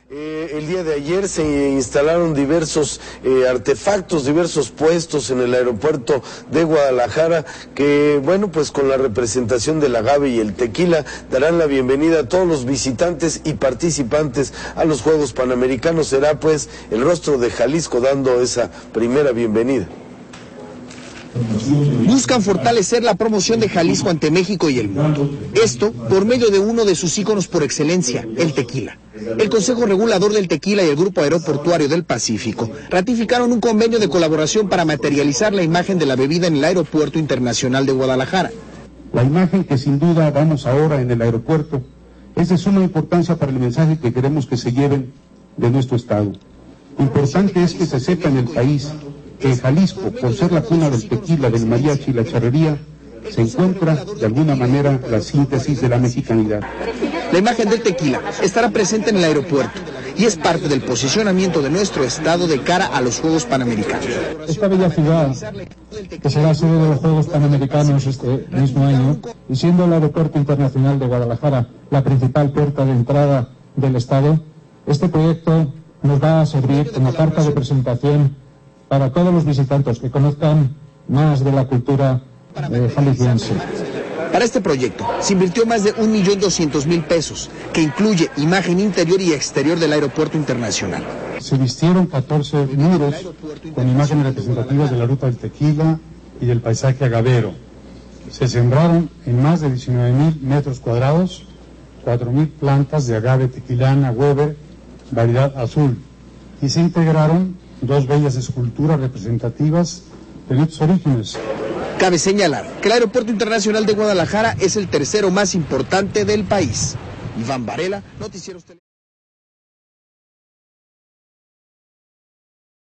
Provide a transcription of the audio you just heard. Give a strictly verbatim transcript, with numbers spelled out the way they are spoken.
Eh, el día de ayer se instalaron diversos eh, artefactos, diversos puestos en el aeropuerto de Guadalajara que, bueno, pues con la representación del agave y el tequila darán la bienvenida a todos los visitantes y participantes a los Juegos Panamericanos. Será pues el rostro de Jalisco dando esa primera bienvenida. Buscan fortalecer la promoción de Jalisco ante México y el mundo. Esto por medio de uno de sus íconos por excelencia, el tequila. El Consejo Regulador del Tequila y el Grupo Aeroportuario del Pacífico ratificaron un convenio de colaboración para materializar la imagen de la bebida en el Aeropuerto Internacional de Guadalajara. La imagen que sin duda damos ahora en el aeropuerto es de suma importancia para el mensaje que queremos que se lleven de nuestro estado. Importante es que se sepa en el país que Jalisco, por ser la cuna del tequila, del mariachi y la charrería, se encuentra de alguna manera la síntesis de la mexicanidad. La imagen del tequila estará presente en el aeropuerto y es parte del posicionamiento de nuestro estado de cara a los Juegos Panamericanos. Esta bella ciudad, que será sede de los Juegos Panamericanos este mismo año, y siendo el Aeropuerto Internacional de Guadalajara la principal puerta de entrada del estado, este proyecto nos va a servir como carta de presentación para todos los visitantes que conozcan más de la cultura eh, jalisciense. Para este proyecto se invirtió más de un millón doscientos mil pesos, que incluye imagen interior y exterior del Aeropuerto Internacional. Se vistieron catorce muros con imágenes representativas de la ruta del tequila y del paisaje agavero. Se sembraron en más de diecinueve mil metros cuadrados, cuatro mil plantas de agave tequilana Weber, variedad azul, y se integraron dos bellas esculturas representativas de nuestros orígenes. Cabe señalar que el Aeropuerto Internacional de Guadalajara es el tercero más importante del país. Iván Varela, Noticieros Tele.